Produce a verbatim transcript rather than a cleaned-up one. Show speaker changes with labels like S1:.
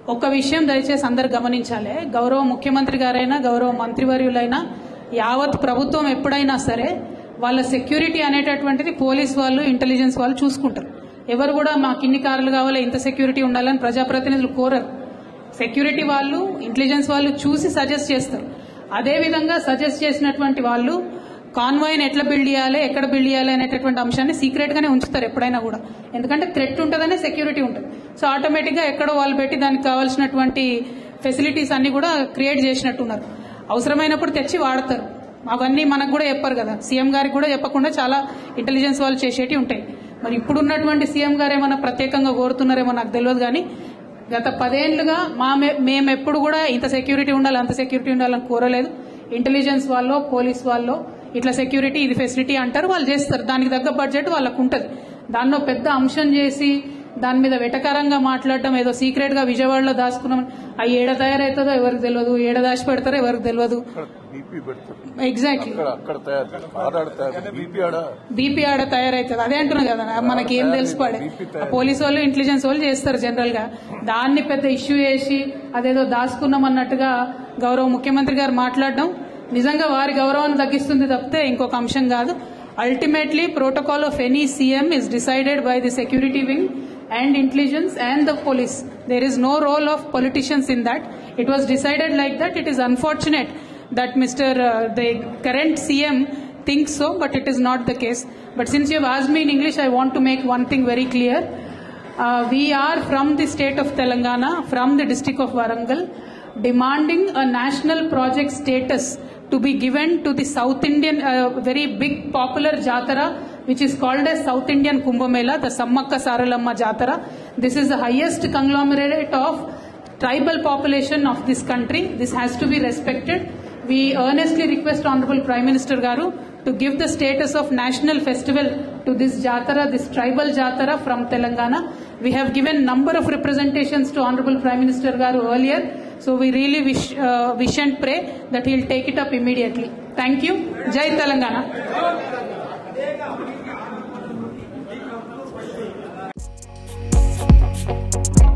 S1: ఒక విషయం దయచేసి అందరు గమనించాలి. గౌరవ ముఖ్యమంత్రి గారైనా గౌరవ మంత్రివర్యులైనా యావత్ ప్రభుత్వం ఎప్పుడైనా సరే వాళ్ళ సెక్యూరిటీ అనేటటువంటిది పోలీస్ వాళ్ళు ఇంటెలిజెన్స్ వాళ్ళు చూసుకుంటారు. ఎవరు కూడా మాకు ఇన్ని కార్లు కావాలి ఇంత సెక్యూరిటీ ఉండాలని ప్రజాప్రతినిధులు కోరరు. సెక్యూరిటీ వాళ్ళు ఇంటెలిజెన్స్ వాళ్ళు చూసి సజెస్ట్ చేస్తారు. అదేవిధంగా సజెస్ట్ చేసినటువంటి వాళ్ళు కాన్వాయ్ని ఎట్లా బిల్డ్ చేయాలి ఎక్కడ బిల్డ్ చేయాలి అనేటటువంటి అంశాన్ని సీక్రెట్ గానే ఉంచుతారు ఎప్పుడైనా కూడా. ఎందుకంటే థ్రెట్ ఉంటుందనే సెక్యూరిటీ ఉంటుంది. సో ఆటోమేటిక్ గా ఎక్కడో వాళ్ళు పెట్టి దానికి కావాల్సినటువంటి ఫెసిలిటీస్ అన్ని కూడా క్రియేట్ చేసినట్టున్నారు. అవసరమైనప్పుడు తెచ్చి వాడతారు. అవన్నీ మనకు కూడా చెప్పారు కదా, సీఎం గారికి కూడా చెప్పకుండా చాలా ఇంటెలిజెన్స్ వాళ్ళు చేసేటి ఉంటాయి. మరి ఇప్పుడున్నటువంటి సీఎం గారు ఏమన్నా ప్రత్యేకంగా కోరుతున్నారేమో నాకు తెలియదు. కానీ గత పదేళ్లుగా మా మేము ఎప్పుడు కూడా ఇంత సెక్యూరిటీ ఉండాలి అంత సెక్యూరిటీ ఉండాలని కోరలేదు. ఇంటెలిజెన్స్ వాళ్ళు పోలీస్ వాళ్ళు ఇట్లా సెక్యూరిటీ ఇది ఫెసిలిటీ అంటారు, వాళ్ళు చేస్తారు. దానికి తగ్గ బడ్జెట్ వాళ్ళకు ఉంటుంది. దాన్నో పెద్ద అంశం చేసి దాని మీద వెటకారంగా మాట్లాడటం, ఏదో సీక్రెట్ గా విజయవాడలో దాచుకున్నాం, అవి ఏడ తయారవుతుందో ఎవరికి తెలియదు, ఏడ దాచి పెడతారో ఎవరికి తెలియదు. ఎగ్జాక్ట్లీ బీపీ ఆడ తయారవుతుంది. అదే అంటున్నా కదా, మనకి ఏం తెలిసిపడే పోలీసు వాళ్ళు ఇంటెలిజెన్స్ వాళ్ళు చేస్తారు జనరల్ గా. దాన్ని పెద్ద ఇష్యూ చేసి అదేదో దాచుకున్నాం అన్నట్టుగా గౌరవ ముఖ్యమంత్రి గారు మాట్లాడడం నిజంగా వారి గౌరవాన్ని తగ్గిస్తుంది తప్పితే ఇంకొక అంశం కాదు. Ultimately protocol of any CM is decided by the security wing and intelligence and the police. There is no role of politicians in that. It was decided like that. It is unfortunate that Mister Uh, the current C M thinks so, but it is not the case. But since you have asked me in English, I want to make one thing very clear. Uh, we are from the state of Telangana, from the district of Warangal, demanding a national project status to be given to the South Indian, uh, very big popular Jatara, which is called as South Indian Kumbh Mela, the Sammakka Saralamma Jatara. This is the highest conglomerate of tribal population of this country. This has to be respected. We earnestly request Honorable Prime Minister Garu to give the status of national festival to this Jatara, this tribal Jatara from Telangana. We have given number of representations to Honorable Prime Minister Garu earlier. So we really wish, uh, wish and pray that he will take it up immediately. Thank you. Jai Telangana.
S2: Thank you.